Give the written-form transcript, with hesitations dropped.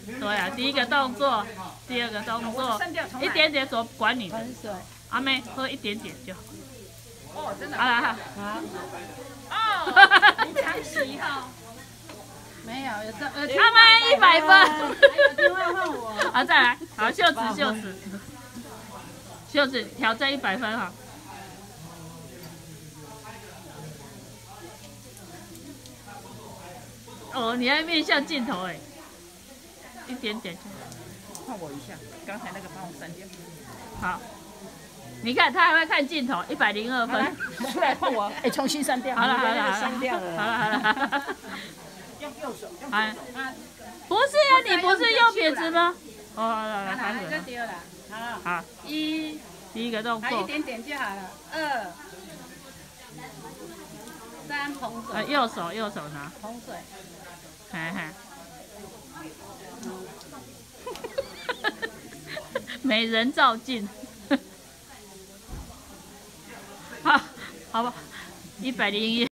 对啊，第一个动作，第二个动作，一点点左管你的。阿妹喝一点点就好。 哦，真的。 好了好。 哦，你常洗哈。没有，有这阿妹100分。 电话换我。 好，再来，好，袖子挑战100分哈。哦，你还面向镜头哎，一点点就好。 换我一下，刚才那个帮我删掉。 好，你看他还会看镜头，102分。 出来换我，哎，重新删掉。 好了， 删掉了。 好了。 用右手，用哎，不是啊，你不是右撇子吗？哦，来，开始了。 丢了。 好，第一个动作。 还一点点就好了。2、3，捧水。 右手拿。 捧水。 美人照镜。好吧，101。